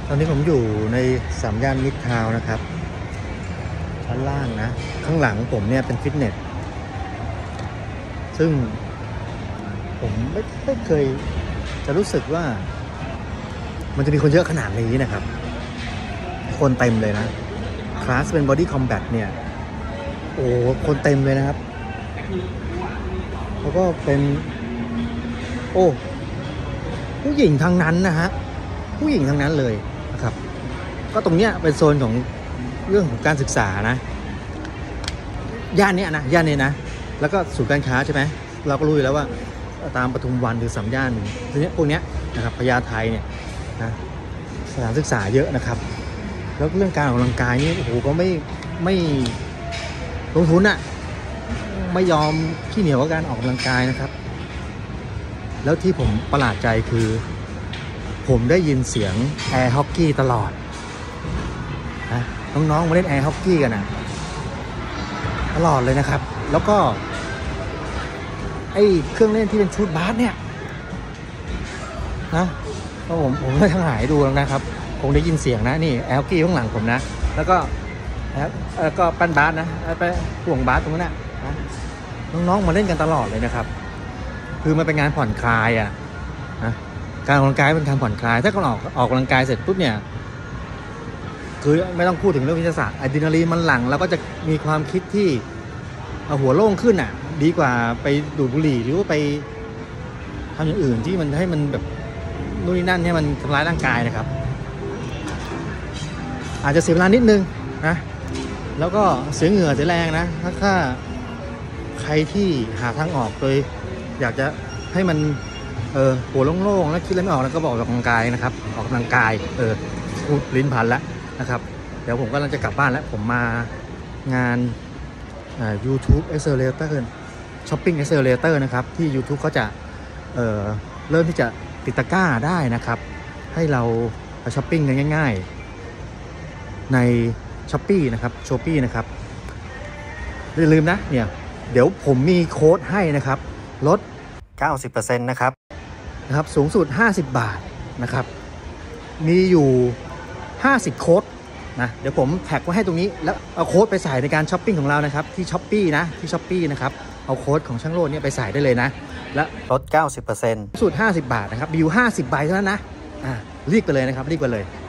ตอนนี้ผมอยู่ใน3 ย่านมิตรทาวน์นะครับชั้นล่างนะข้างหลังผมเนี่ยเป็นฟิตเนสซึ่งผมไม่เคยจะรู้สึกว่ามันจะมีคนเยอะขนาดนี้นะครับคนเต็มเลยนะคลาสเป็นบอดี้คอมแบทเนี่ยโอ้คนเต็มเลยนะครับแล้วก็เป็นโอ้ผู้หญิงทั้งนั้นนะฮะผู้หญิงทั้งนั้นเลยนะครับก็ตรงเนี้ยเป็นโซนของเรื่องของการศึกษานะย่านเนี้ยนะแล้วก็ศูนย์การค้าใช่ไหมเราก็รู้อยู่แล้วว่าตามปทุมวันหรือ3 ย่านทีนี้พวกเนี้ยนะครับพญาไทเนี่ยนะสถานศึกษาเยอะนะครับแล้วเรื่องการออกกำลังกายนี่โอ้โหก็ไม่ลงทุนอะไม่ยอมขี้เหนียวกับการออกกำลังกายนะครับแล้วที่ผมประหลาดใจคือผมได้ยินเสียงแอร์ฮอกกี้ตลอดนะน้องๆมาเล่นแอร์ฮอกกี้กันนะตลอดเลยนะครับแล้วก็ไอ้เครื่องเล่นที่เป็นชุดบาสเนี่ยนะผมไม่ทั้งหายดูแล้วนะครับคงได้ยินเสียงนะนี่แอร์ฮอกกี้ข้างหลังผมนะแล้วก็ปั้นบาสนะไปห่วงบาสตรงนั้นนะน้องๆมาเล่นกันตลอดเลยนะครับคือมันเป็นงานผ่อนคลายอ่ะนะการออกกำลังกายเป็นการผ่อนคลายถ้าเราออกกำลังกายเสร็จปุ๊บเนี่ยคือไม่ต้องพูดถึงเรื่องวิทยาศาสตร์อะดรีนาลีนมันหลั่งแล้วก็จะมีความคิดที่หัวโล่งขึ้นอ่ะดีกว่าไปดูดบุหรี่หรือว่าไปทำอย่างอื่นที่มันให้มันแบบนู่นนี่นั่นให้มันทำร้ายร่างกายนะครับอาจจะเสียเวลานิดนึงนะแล้วก็เสียเหงื่อเสียแรงนะถ้าใครที่หาทางออกโดยอยากจะให้มันหัวโล่งๆแล้วคิดอะไรไม่ออกแล้วก็บอกออกกำลังกายนะครับออกกำลังกายพูดลิ้นพันแล้วนะครับเดี๋ยวผมก็กำลังจะกลับบ้านแล้วผมมางานYouTube Accelerator Shopping Accelerator นะครับที่ YouTube เขาจะเริ่มที่จะติดตะกร้าได้นะครับให้เราช้อปปิ้งกันง่ายๆใน Shopee นะครับ Shopee นะครับอย่าลืมนะเนี่ยเดี๋ยวผมมีโค้ดให้นะครับลด 90% นะครับสูงสุด50 บาทนะครับมีอยู่50โค้ดนะเดี๋ยวผมแท็กไว้ให้ตรงนี้แล้วเอาโค้ดไปใส่ในการช้อปปิ้งของเรานะครับที่ Shopee นะที่ Shopee นะครับเอาโค้ดของช่างโลดเนี่ยไปใส่ได้เลยนะและลด 90% สูตร50 บาทนะครับมีอยู่50 ใบเท่านั้นนะรีบไปเลยนะครับรีบไปเลย